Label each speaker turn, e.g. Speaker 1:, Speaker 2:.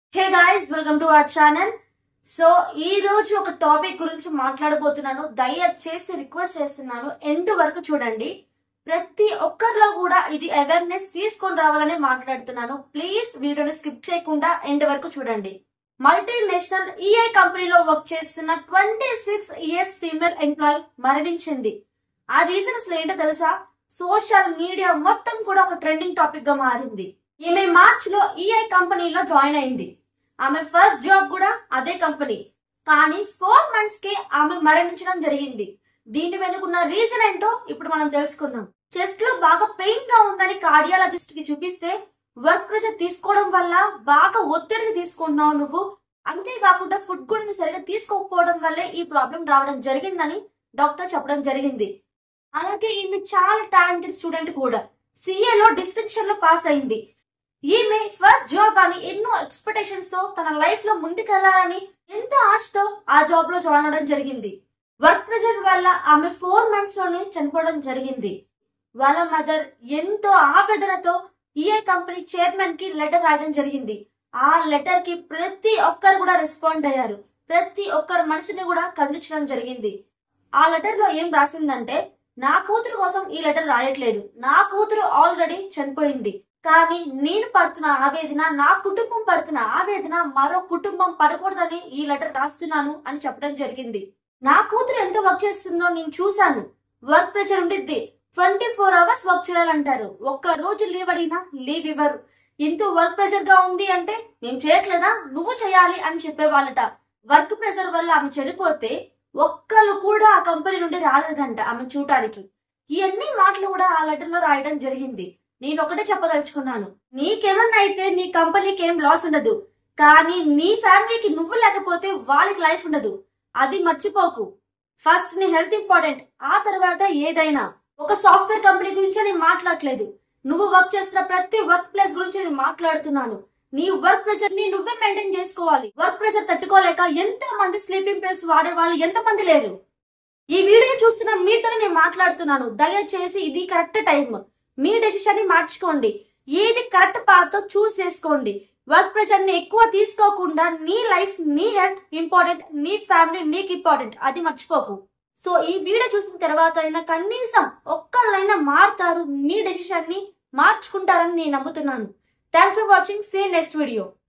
Speaker 1: Hey guys, welcome to our channel. So ఈ రోజు ఒక టాపిక్ గురించి మాట్లాడబోతున్నాను. దయచేసి రిక్వెస్ట్ చేస్తున్నాను, ఎండ్ వరకు చూడండి. ప్రతి ఒక్కరిలో కూడా ఇది అవేర్నెస్ తీసుకొని రావాలని మాట్లాడుతున్నాను. ప్లీజ్ వీడియోని స్కిప్ చేయకుండా ఎండ్ వరకు చూడండి. మల్టీనేషనల్ ఈఐ కంపెనీలో వర్క్ చేస్తున్న 26 ఇయర్స్ ఫీమేల్ ఎంప్లాయీ మరణించింది. ఆ రీజన్ అసలు ఏంటో తెలుసా? సోషల్ మీడియా మొత్తం కూడా ఒక ట్రెండింగ్ టాపిక్ గా మారింది. ఈమె మార్చ్ లో ఈఐ కంపెనీలో జాయిన్ అయింది. ఆమె ఫస్ట్ జాబ్ కూడా అదే కంపెనీ. కానీ 4 months కి ఆమె మరణించడం జరిగింది. దీని వెనుకున్న రీజన్ ఏంటో ఇప్పుడు మనం తెలుసుకుందాం. చెస్ట్ లో బాగా పెయిన్ గా ఉందని కార్డియాలజిస్ట్ కి చూపిస్తే, వర్క్ ప్రెషర్ తీసుకోవడం వల్ల బాగా ఒత్తిడికి తీసుకుంటున్నావు నువ్వు, అంతేకాకుండా ఫుడ్ కూడా సరిగా తీసుకోకపోవడం వల్లే ఈ ప్రాబ్లం రావడం జరిగిందని డాక్టర్ చెప్పడం జరిగింది. అలాగే ఈమె చాలా టాలెంటెడ్ స్టూడెంట్ కూడా. సిఏ లో డిస్టింక్షన్ లో పాస్ అయింది. ఈమె ఫస్ట్ జాబ్ అని ఎన్నో ఎక్స్పెక్టేషన్స్ తో తన లైఫ్ లో ముందుకెళ్లాలని ఎంతో ఆశతో ఆ జాబ్ లో జాయిన్ అవడం జరిగింది. వర్క్ ప్రెషర్ వల్ల ఆమె 4 months లోనే చనిపోవడం జరిగింది. వాళ్ళ మదర్ ఎంతో ఆవేదనతో ఈఐ కంపెనీ చైర్మన్ కి లెటర్ రాయడం జరిగింది. ఆ లెటర్ కి ప్రతి ఒక్కరు కూడా రెస్పాండ్ అయ్యారు. ప్రతి ఒక్కరి మనసుని కూడా కదిలించడం జరిగింది. ఆ లెటర్ లో ఏం రాసిందంటే, నా కూతురు కోసం ఈ లెటర్ రాయట్లేదు, నా కూతురు ఆల్రెడీ చనిపోయింది, కానీ నేను పడుతున్న ఆవేదన, నా కుటుంబం పడుతున్న ఆవేదన మరో కుటుంబం పడకూడదని ఈ లెటర్ రాస్తున్నాను అని చెప్పడం జరిగింది. నా కూతురు ఎంత వర్క్ చేస్తుందో నేను చూశాను. వర్క్ ప్రెషర్ ఉండిద్ది. 24 hours వర్క్ చేయాలంటారు. ఒక్క రోజు లీవ్ అడిగినా లీవ్ ఇవ్వరు. ఎంతో వర్క్ ప్రెషర్ గా ఉంది అంటే, మేము చేయట్లేదా, నువ్వు చేయాలి అని చెప్పేవాళ్ళట. వర్క్ ప్రెషర్ వల్ల ఆమె చనిపోతే ఒక్కళ్ళు కూడా ఆ కంపెనీ నుండి రాలేదంట ఆమె చూడటానికి. ఇవన్నీ మాటలు కూడా ఆ లెటర్ లో రాయడం జరిగింది. నేను ఒకటే చెప్పదలుచుకున్నాను, నీకేమన్నా అయితే నీ కంపెనీకి ఏం లాస్ ఉండదు, కానీ నీ ఫ్యామిలీకి నువ్వు లేకపోతే వాళ్ళకి లైఫ్ ఉండదు. అది మర్చిపోకు. ఫస్ట్ నీ హెల్త్ ఇంపార్టెంట్, ఆ తర్వాత ఏదైనా. ఒక సాఫ్ట్వేర్ కంపెనీ గురించి నేను మాట్లాడట్లేదు, నువ్వు వర్క్ చేస్తున్న ప్రతి వర్క్ ప్లేస్ గురించి నేను మాట్లాడుతున్నాను. నీ వర్క్ ప్రెషర్ ని నువ్వే మెయింటైన్ చేసుకోవాలి. వర్క్ ప్రెషర్ తట్టుకోలేక ఎంతో మంది స్లీపింగ్ పిల్స్ వాడే వాళ్ళు ఎంతమంది లేరు. ఈ వీడియో చూస్తున్న మీతోనే నేను మాట్లాడుతున్నాను. దయచేసి ఇది కరెక్ట్ టైం. మీ డెసిషన్ ని మార్చుకోండి. ఏది కరెక్ట్ పాత్ చూస్ చేసుకోండి. వర్క్ ప్రెషర్ ని ఎక్కువ తీసుకోకుండా నీ లైఫ్, నీ హెల్త్ ఇంపార్టెంట్, నీ ఫ్యామిలీ నీకు ఇంపార్టెంట్, అది మర్చిపోకు. సో ఈ వీడియో చూసిన తర్వాత అయినా కనీసం ఒక్కళ్ళైనా మారుతారు, మీ డెసిషన్ ని మార్చుకుంటారని నేను నమ్ముతున్నాను. Thanks for watching. See next video.